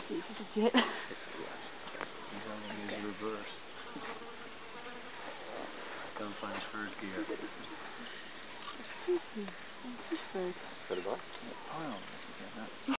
He's legit. He's on his reverse. Come find his first gear. It's creepy. It's just bird. Got a bite? Oh,